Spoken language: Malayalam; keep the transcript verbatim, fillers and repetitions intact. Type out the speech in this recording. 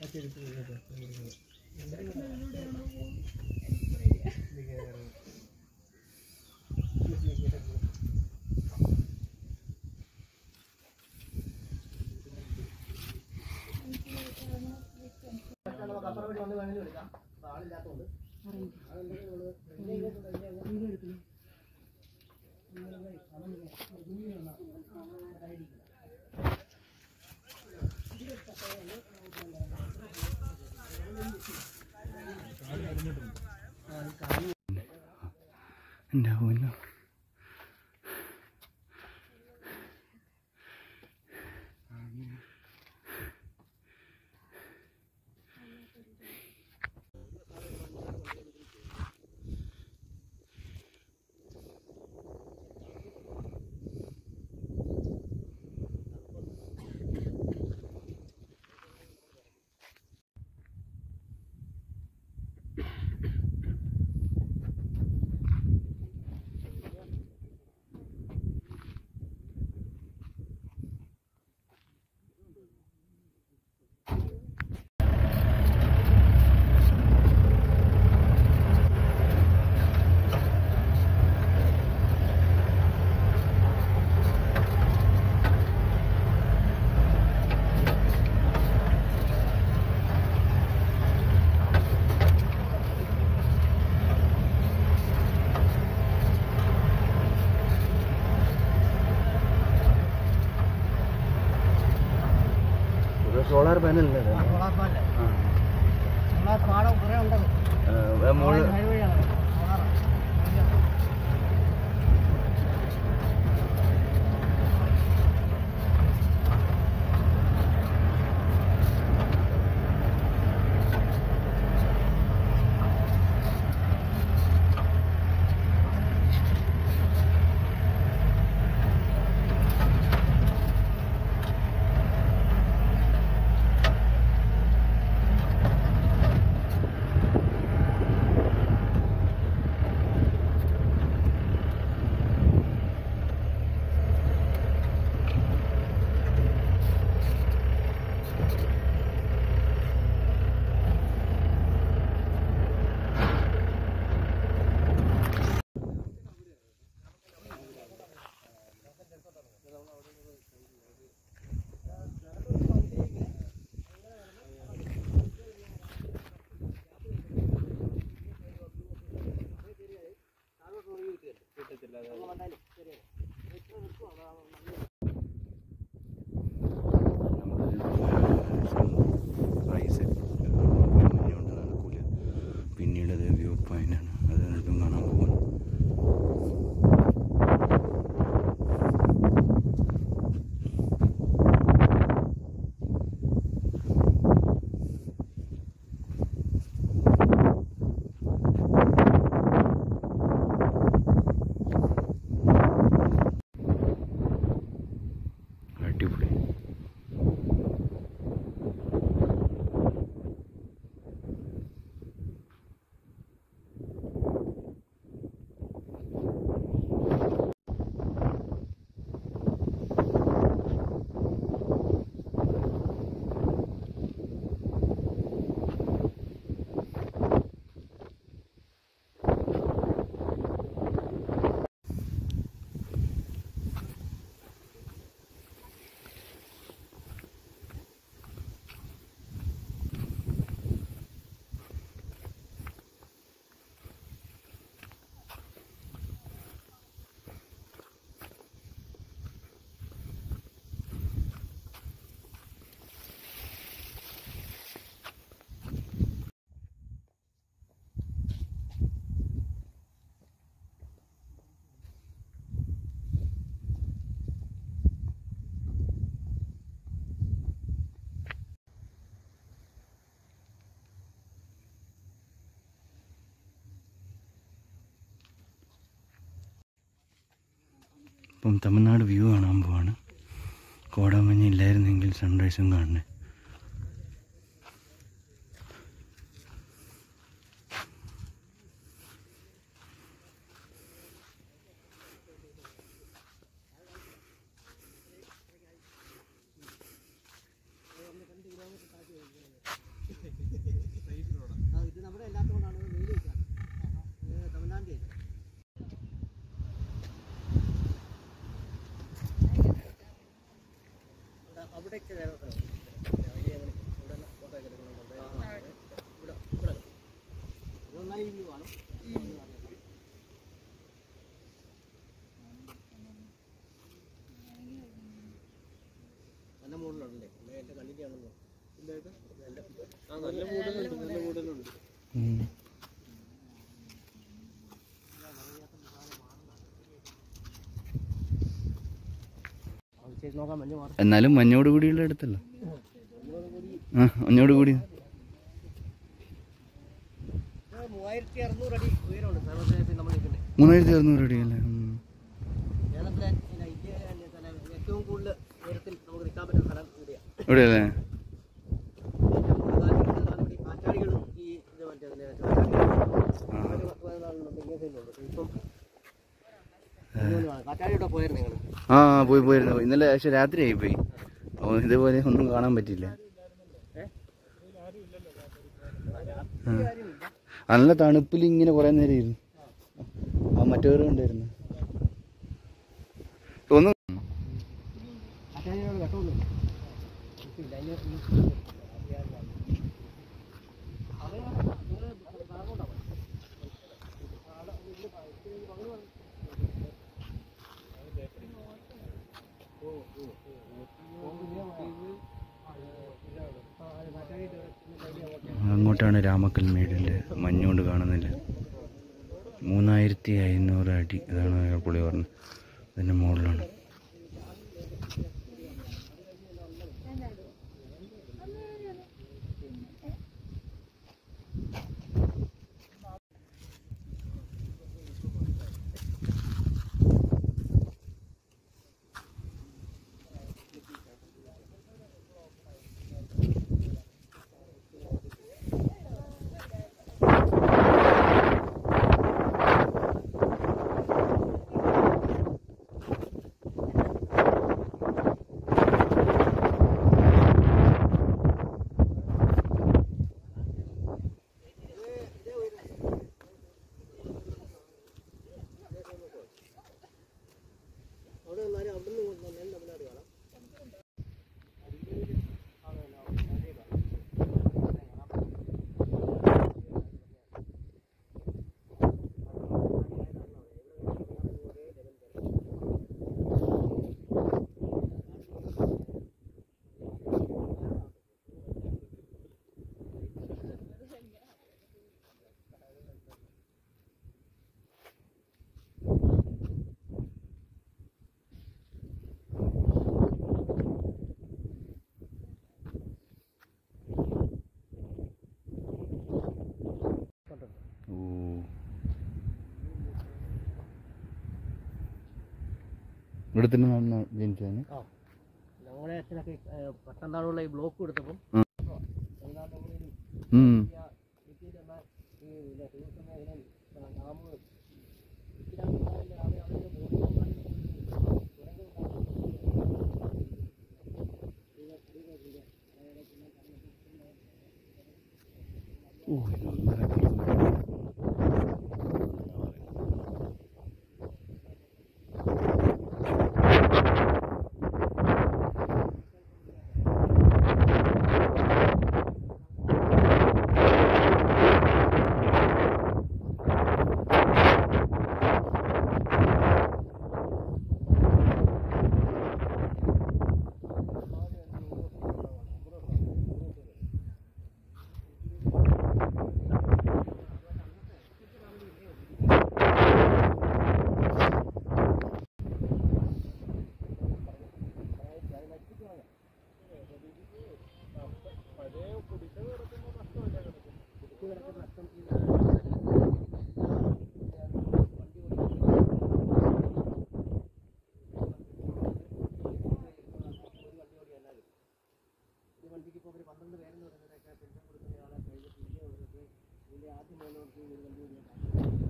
ഉണ്ടാവുമല്ലോ. Solar panel solar panel solar പാടം കുറേ ഉണ്ടത് ഹൈവേയാണ് പിന്നീട് അത് വ്യൂ പോയിന്റാണ്. അത് നിങ്ങൾക്കും കാണാൻ പോകുന്നു. അടിപൊളി. ഇപ്പം തമിഴ്നാട് വ്യൂ കാണാൻ പോവാണ്. കോടമഞ്ഞ് ഇല്ലായിരുന്നെങ്കിൽ സൺറൈസും കാണണേ. നല്ല മൂടലുണ്ടല്ലേ? എൻ്റെ കണ്ണിൻ്റെയാണെന്നോ? ആ നല്ല മൂടലുണ്ട്, നല്ല മൂടലുണ്ട്. എന്നാലും മഞ്ഞോട് കൂടിയുള്ള അടുത്തല്ല. ആ മഞ്ഞോട് കൂടി മൂവായിരത്തി അറുന്നൂറ് അടി ഉയരമുണ്ട് സർവ്വദേശത്തിൽ നമ്മൾ നിൽക്കുന്നത്. മൂവായിരത്തി അറുന്നൂറ് അടി അല്ലേ? കേരളത്തിലെ ഏറ്റവും കൂടുതൽ ഉയരത്തിൽ നമുക്ക് നിൽക്കാൻ പറ്റുന്ന സ്ഥലം ഇവിടെയാണ്. ഇവിടെയല്ലേ? കാറ്റാടികളും ഈ ഇത് മറ്റേ ഇപ്പം കാറ്റാടിയോടെ പോയായിരുന്നു നിങ്ങൾ? ആ പോയി പോയിരുന്നു ഇന്നലെ. പക്ഷെ രാത്രിയായി പോയി. ഇതേപോലെ ഒന്നും കാണാൻ പറ്റില്ല. നല്ല തണുപ്പിൽ ഇങ്ങനെ കുറെ നേരം ഇരുന്നു. ആ മറ്റവരും ഉണ്ടായിരുന്നു. ഒന്നും അങ്ങോട്ടാണ് രാമക്കൽമേടിൻ്റെ മഞ്ഞുകൊണ്ട് കാണുന്നില്ല. മൂന്നായിരത്തി അഞ്ഞൂറ് അടി അതാണ് പുള്ളി പറഞ്ഞത്. അതിൻ്റെ മുകളിലാണ്. ഇവിടെ തന്നെ ജനിച്ചതിന് ഞങ്ങളുടെ അച്ഛനൊക്കെ പട്ടംതാളുള്ള ഈ ബ്ലോക്ക് കൊടുത്തപ്പം ഓ ഇത് ഒന്നര കിലോമീറ്റർ. പന്ത്രണ്ട് പേരെന്ന് പറയുന്നതൊക്കെ പെൻഷൻ കൊടുക്കുന്ന ആളെ കഴിഞ്ഞ് പിന്നെ ഇതിൻ്റെ ആദ്യം പോകുന്നവർക്ക് ഒരു വണ്ടി ഓടിക്കാൻ